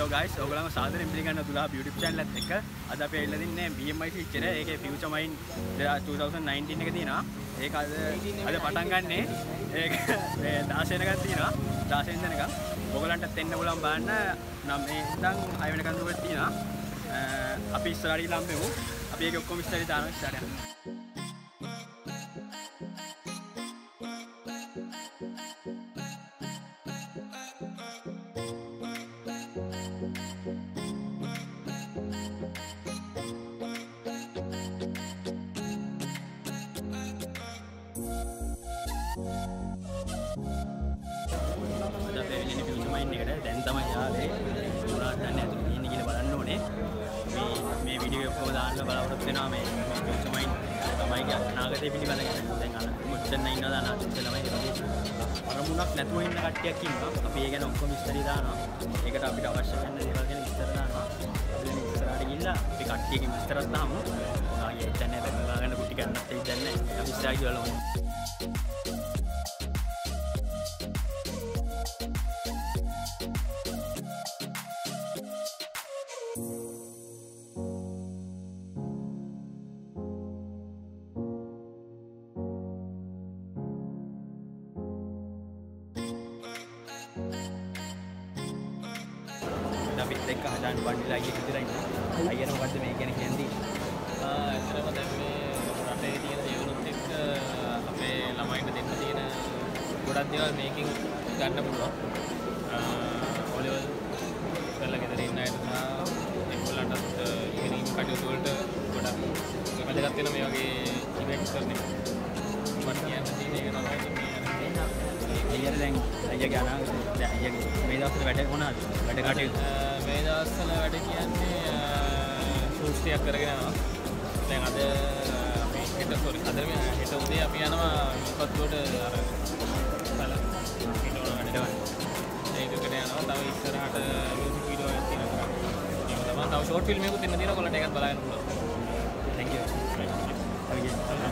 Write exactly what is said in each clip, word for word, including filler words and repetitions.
hello guys, ඔයගොල්ලන්ව සාදරයෙන් පිළිගන්න දුලහ YouTube channel එකත් එක්ක අද අපි ඇවිල්ලා තින්නේ B M I feature එක. ඒකේ Future Mind twenty nineteen එක තියෙනවා. ඒක අද අද පටන් ගන්නෙ. ඒක මේ දාස වෙනකන් තියෙනවා. දාස වෙනකන් ඔයගොල්ලන්ටත් එන්න පුළුවන් බලන්න. නම් මේ ඉඳන් හය වෙනකන් දුරට තියෙනවා. අපි ඉස්සරහට ගිහලා හම්බෙමු. අපි ඒක ඔක්කොම ඉස්සරහට දානවා ඉස්සරහට යන්න. දැන් තමයි යාවේ මොනවද දැන් ඇතුළේ තියෙන්නේ කියලා බලන්න ඕනේ. මේ මේ වීඩියෝ එක කොහොමද දාන්න බලාපොරොත්තු වෙනවා මේ Future Mind තමයි අනාගතේ පිළිබඳ දැන් අර මුත්තෙන් ඉන්නවද අනාගතේ ළමයි කියලා අරමුණක් නැතුව ඉන්න කට්ටියක් ඉන්නවා. අපි ඒ ගැන ඔක්කොම විස්තරي දානවා. ඒකට අපිට අවශ්‍ය වෙන දේවල් ගැන විස්තර දානවා. අපි මේ ඉස්සරහට ගිහිල්ලා අපි කට්ටියකින් විස්තරත් දාමු. ආයේ channel එක බලා ගන්න කුටි ගන්නත් ඒ දැන්නේ. අපි ඉස්සරහට ගිහලා බලමු. අපි දෙක හදාන්න බණ්ඩිලා අයියෙක් විතරයි ඉන්නේ. අයියන මොකද්ද මේ කියන්නේ කියන්නේ? ආ ඇත්තටම දැන් මේ රටේ තියෙන දේවලුත් එක්ක අපේ ළමයින්ට දෙන්න තියෙන ගොඩක් දේවල් මේකෙන් ගන්න පුළුවන්. ආ ඔලෙවල් කරලා ගෙදර ඉන්න අයට සහ ඒගොල්ලන්ටත් ඉගෙනීම් කටයුතු වලට ගොඩක් වැදගත් වෙන මේ වගේ ඉවෙන්ට්ස් කරන එක. මම කියන්න තියෙන එක තමයි අයියර දැන් අයියගේ අනාගත දැන් අයියගේ මේ දවස්වල වැඩ මොනවද? වැඩ කටයුතු මේ දවස්වල වැඩ කියන්නේ සූස්තියක් කරගෙන යනවා. දැන් අද අපි හෙට සෝරි අද මේ හෙට උදේ අපි යනවා විපත්තුවට අර බල හිටවන වැඩ ගන්න. ඒකට යනවා. තව ඉස්සරහට මියුසික් වීඩියෝ එකක් තියෙනවා. ඒක තමයි. තව ෂෝට් ෆිල්ම් එකකුත් ඉන්න තියෙනවා. ඔයාලට ඒකත් බලන්න පුළුවන්. Thank you. අපි ගිහින්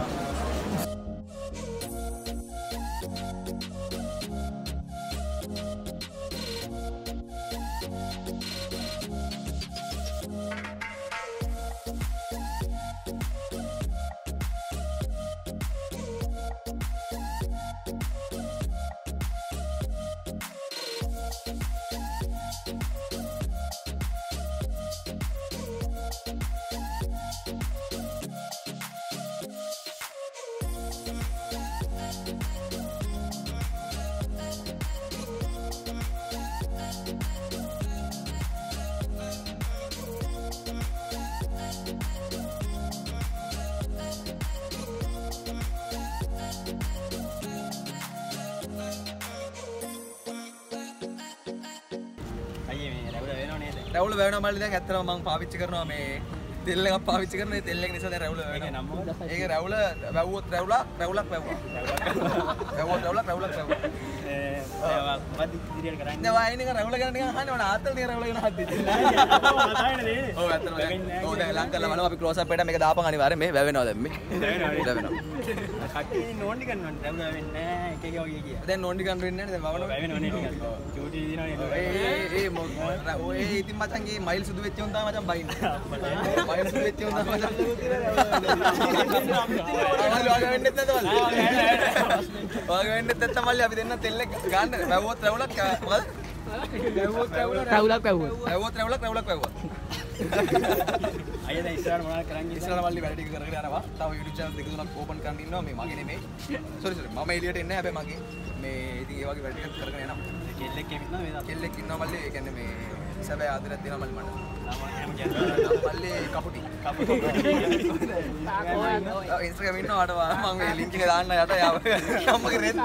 රැවුල වෙනවා මල්ලි දැන් ඇත්තටම මම පාවිච්චි කරනවා මේ තෙල් එකක් පාවිච්චි කරන ඒ තෙල් එක නිසා දැන් රැවුල වෙනවා. ඒක රැවුල වැව්වොත් රැවුලා රැවුලක් වැව්වා. වැව්වොත් රැවුලක් රැවුලක් වැව්වා. ඒ මොකද ඉදිරියට කරන්නේ? දැන් වයින් එක රැවුල ගැන නිකන් අහන්නේ මොන ආතල් නේ රැවුල ගැන හද්දි. ඔව් ඇත්තටම දැන් ඔව් දැන් ලං කරලා බලමු අපි ක්ලෝස් අප් එකට මේක දාපන් අනිවාර්යෙන් මේ වැවෙනවා දැන් මේ. වැවෙනවා. වැවෙනවා. කට්ටිය නෝන්ඩි ගන්නවනේ රැවුල වැවෙන්නේ නැහැ එක එක වගේ කිය. දැන් නෝන්ඩි ගන්න වෙන්නේ නැහැ දැන් වවනවා. වැවෙනවනේ ටිකක්. චූටි දිනවනේ. ඒ ඒ මොකද ඔය ඉතින් මචං ගේ මයිල් සුදු වෙච්ච උන් තමයි මචං බයින්නේ. මයිල් සුදු වෙච්ච උන් තමයි මචං වාගේ වෙන්නෙත් නැතවල. වාගේ වෙන්නෙත් නැත්නම් මල්ලි අපි දෙන්න තෙල් එක ගන්න වැව්වොත් රැවුලක් මොකද? වැව්වොත් රැවුලක් රැවුලක් වැව්වොත්. වැව්වොත් රැවුලක් රැවුලක් වැව්වොත්. අයියා දැන් ඉස්සරහට මොනවද කරන්නේ? ඉස්සරහට මල්ලි වැඩ ටික කරගෙන යනවා. තව YouTube channel දෙක තුනක් ඕපන් කරන් ඉන්නවා මේ මගේ නෙමෙයි. සෝරි සෝරි මම එළියට එන්නේ නැහැ හැබැයි මගේ මේ ඉතින් ඒ වගේ වැඩ ටිකක් කරගෙන යනවා. කෙල්ලෙක් ඉන්නවා මේ කෙල්ලෙක් ඉන්නවා මල්ලි ඒ කියන්නේ මේ සැබෑ ආදරයක් දෙනවා මල්ලි මට. මල්ලි කපුටි කපුටි. ඔව් ඉන්ස්ටාග්‍රෑම් ඉන්නවට මම මේ ලින්ක් එක දාන්න යට යාව. අම්මගේ රෙත්.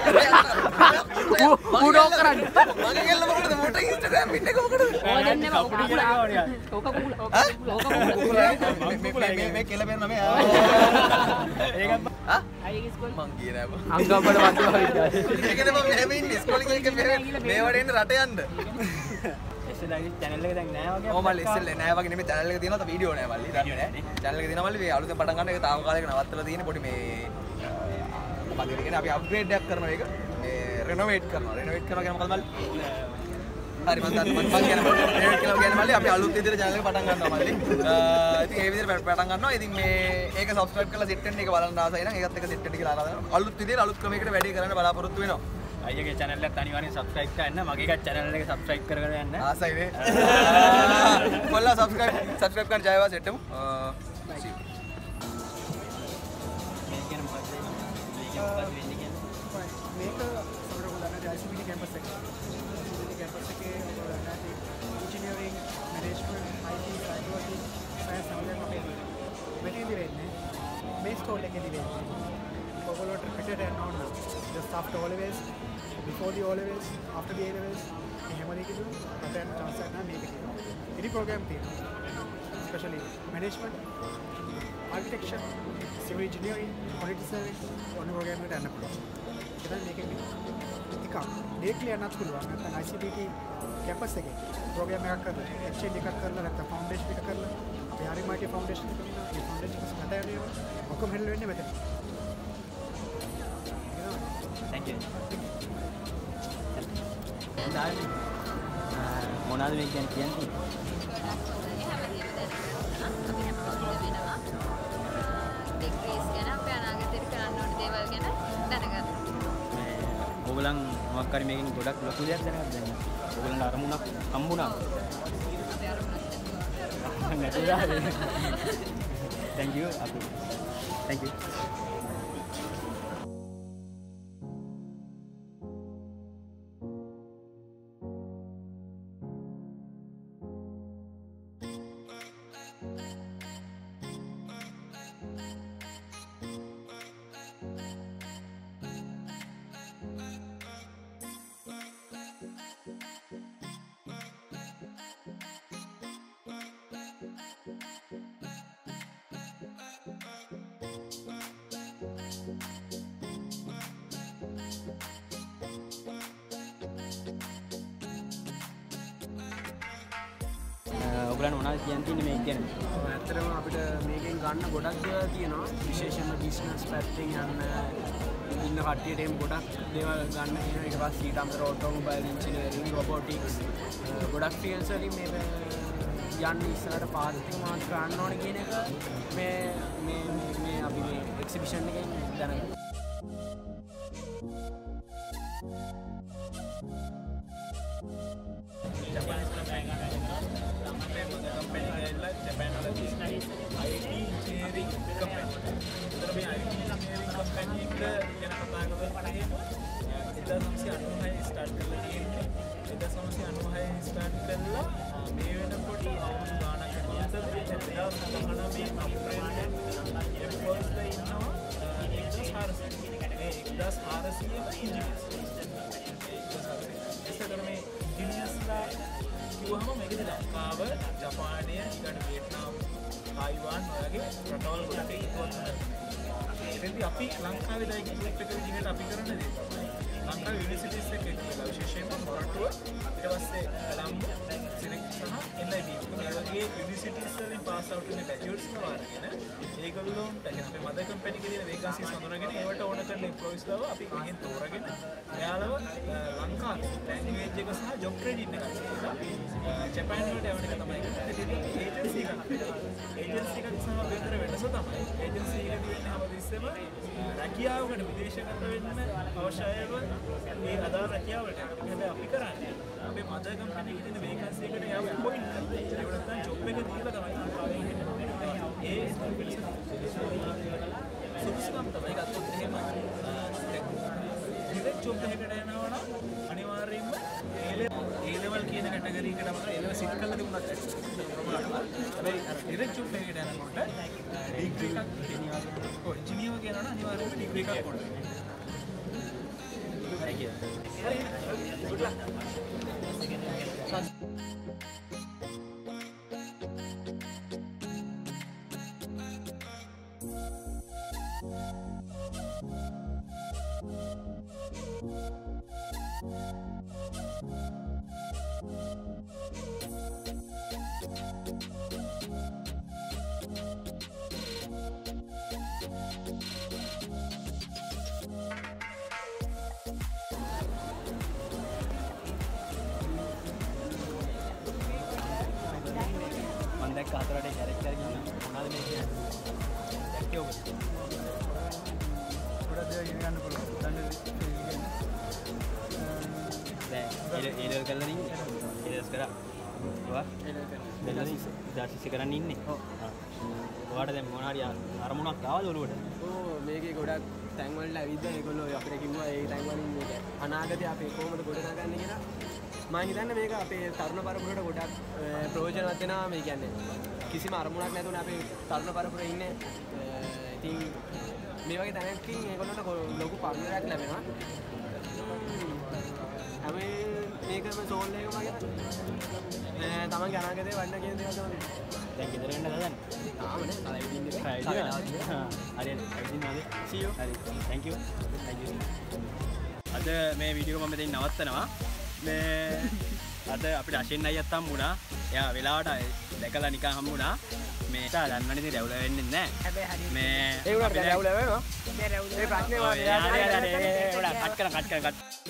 කුඩෝ කරන්නේ. මගේ කෙල්ල මොකටද මොට ඉන්ස්ටාග්‍රෑම් පින් එක මොකටද? ඔය දෙන්නේ මම කපුටි කියලා ගවණියා. ඕක කුකුල. ඕක කුකුල. මේ මේ කෙල්ල බේරන මේ. ඒකත් ආ අයියගේ ස්කෝල් මං ගියේ නෑ බං. අංගම්බඩ වන්දනා විද්‍යාලය. ඒකනේ මම මෙහෙම ඉන්නේ ස්කෝල් එකේ මේ වඩේ ඉන්න රට යන්න. එස්සෙල්ලාගේ channel එක දැන් නෑ වගේ. ඔව් මල්ලි එස්සෙල්ලා නෑ වගේ නෙමෙයි channel එක තියෙනවා තා වීඩියෝ නෑ මල්ලි. දන්නේ නෑ. channel එක තියෙනවා මල්ලි මේ අලුතෙන් පටන් ගන්න එක තාම කාලයක නවත්තලා තියෙන්නේ පොඩි මේ මොකද කියන්නේ අපි අප්ග්‍රේඩ් එකක් කරනවා ඒක. මේ රෙනොවේට් කරනවා. රෙනොවේට් කරනවා කියන්නේ මොකද මල්ලි? හරි මම මම කියන ප්‍රයිවට් කියලා කියන මල්ලි අපි අලුත් විදිහට channel එක පටන් ගන්නවා මල්ලි. ඉතින් ඒ විදිහට පටන් ගන්නවා. ඉතින් මේ ඒක subscribe කරලා set වෙන්න ඒක බලන්න ආසයි නම් ඒකත් එක set වෙන්න කියලා ආරාධනා. අලුත් විදිහට අලුත් ක්‍රමයකට වැඩි කරන්න බලාපොරොත්තු වෙනවා. අයියගේ channel එකත් අනිවාර්යෙන් subscribe කරන්න. මගේ එකත් channel එක subscribe කරගෙන යන්න. ආසයි නේ. කොල්ලා subscribe subscribe කරන්න ජයවා set වෙමු. මේ කියන මොකක්ද? මේ කියන මොකක්ද වෙන්නේ කියන්නේ? මේක සමහරව ගන්න I C B T campus එකේ. I C B T campus එකේ ඔයගොල්ලන්ට engineering, management, I T, psychology, science සමගම අපේ මෙතනදී වෙන්නේ මේ ස්ටෝල් එකේදී වෙන්නේ. ඔයගොල්ලන්ට පිටට යන්න ඕන නම් just after O levels, before the O levels, after the A levels මේ හැම දෙයකදීම අපේ chance එකක් නම් මේක තියෙනවා. ඉනි program තියෙනවා. especially management, architecture, civil engineering, quality service ඔන්න program එකට යන්න පුළුවන්. ඒක මේකෙන් එකක් ඩේට්ලි යන්නත් පුළුවන්. නැත්නම් I C B T campus එකේ program එකක් කරලා exchange එකක් කරලා නැත්නම් foundation එක කරලා අපි හරි මාගේ foundation එක කරනවා. ඒ foundation එක හදාගෙන ඔක්කොම හැල්ල වෙන්නේ මෙතන. Thank you. මොනවද මේ කියන්නේ කියන්නේ? ඔයගොල්ලන් මොකක් හරි මේකෙන් ගොඩක් ලොකු දෙයක් දැනගන්න දැන්. ඔයගොල්ලන්ට අරමුණක් හම්බුණා. අපේ අරමුණක් නැතුණා. Thank you. Thank you. ඔයගොල්ලන් මොනවද කියන්නේ මේක ගැන? ඇත්තටම අපිට මේකෙන් ගන්න ගොඩක් දේවල් තියෙනවා. විශේෂයෙන්ම බිස්නස් පැත්තෙන් යන්න ඉන්න කට්ටියට එම් ගොඩක් දේවල් ගන්න තියෙනවා. ඊට පස්සේ ඊට අමතරව ඔටෝමොබයිල් ඉන්ජිනියරින්, රොබොටික්ස් ගොඩක් ෆීල්ඩ්ස් වලින් මේ යන්න ඉස්සරහට පාත් එක මාත් ගන්න ඕනේ කියන එක මේ මේ මේ අපි මේ එක්සිබිෂන් එකෙන් දැනගන්න. කිව්වහම මේකද ලංකාව, ජපානය, ඊළඟ වියට්නාම්, තායිවාන් වගේ රටවල් වලට ඉක්වත් වෙනවා. ඒකෙන්දී අපි ලංකාවේ දැන් ඉක්විප් එක විදිහට අපි කරන දේ තමයි ලංකාවේ යුනිවර්සිටිස් එක කියලා විශේෂයෙන්ම මොරටුව, ඊට පස්සේ කොළඹ, සිරික් සහ එල් අයි බී මේ වගේ යුනිවර්සිටිස් වලින් පාස් අවුට් වෙන ග්‍රැජුවේට්ස් ලාගෙන ඒගොල්ලොන්ට කියන්නේ මද කම්පැනි එකේ තියෙන වේකන්සිස් හඳුනාගෙන ඒවට ඕන කරන එම්ප්ලොයිස් ලාව අපි මෙහෙන් තෝරගෙන එයාලව ලංකාවේ ලැන්ග්වේජ් එක සහ ජොබ් ට්‍රේනින් එකක් කරලා ජපාන් වලට යවන එක තමයි කරන්නේ. ඒජන්සි එකක්. ඒජන්සි එකක් සහ වෙනතර වෙනස තමයි ඒජන්සි එකේ තියෙන හැමතිස්සෙම රැකියාවකට විදේශගත වෙන්න අවශ්‍යව මේ අදාළ රැකියාවට යනවා. හැබැයි අපි කරන්නේ අපේ මද කම්පැනි එකේ තියෙන වේකන්සි එකට යව අපොයින්ට් කරලා ඒක නැත්නම් ජොබ් එක දීලා තමයි ලංකාවේ ඉන්නේ. ඒ සුදුසුකම් තමයි ගත්තොත් එහෙම ඩිරෙක්ට් ජොබ් එකකට යනවා නම් අනිවාර්යයෙන්ම ඒ ලෙවල් කියන කැටගරි එකට අපිට ඒ ලෙවල් සිට් කරලා තිබුණත් ඇති. හැබැයි ඩිරෙක්ට් ජොබ් එකකට යනකොට ඩිග්‍රී එකක් දෙනවා. ඔය ඉංජිනේර් කියනවා නම් අනිවාර්යයෙන්ම ඩිග්‍රී එකක් ඕනේ. හරි කියලා. හරි. good luck. අවශ්‍ය ඔබට? ගොඩක් දේවල් ඉගෙන ගන්න පුළුවන්. දැන් දැන් ඒ ලෙවල් කරලා ඉන්නේ. ඒ ලෙවල් කරා. ඔයා දාසිස කරන්න ඉන්නේ. ඔව්. ඔයාට දැන් මොන හරි අරමුණක් ආවද ඔළුවට? ඕ මේකේ ගොඩක් තැන් වලට ඇවිද්දා ඒගොල්ලෝ අපිට කිව්වා ඒ තැන් වලින් මේක අනාගතේ අපි කොහොමද ගොඩනගන්නේ කියලා. මම හිතන්නේ මේක අපේ තරුණ පරපුරට ගොඩක් ප්‍රයෝජනවත් වෙනවා. මේ කියන්නේ කිසිම අරමුණක් නැතුව අපේ තරුණ පරපුරේ ඉන්නේ. ඉතින් මේ වගේ තැනකින් ඒගොල්ලන්ට ලොකු පරිණාමයක් ලැබෙනවා. හැම මේකම සෝල් එකම වගේ තමන්ගේ අනාගතේ වඩන කියන දේවල් තමයි. දැන් ගෙදර යන්න හදන්නේ. තාම නේ. කලින් ඉන්නේ. හරි හරි. see you. හරි. thank you. thank you. අද මේ වීඩියෝ මම මෙතනින් නවත්තනවා. මේ අද අපිට අශෙන් අයියත් හම්බුණා. එයා වෙලාවට දැකලා නිකන් හම්බුණා. මේ තා දන්නවනේ ඉතින් රැවුල වෙන්නේ නැහැ. හැබැයි හරි මේ ඒ උනාට රැවුල වෙනවා. මේ රැවුල ඒ ප්‍රශ්නේ ඔය යාර යාර යාර කට් කරන කට් කරන කට්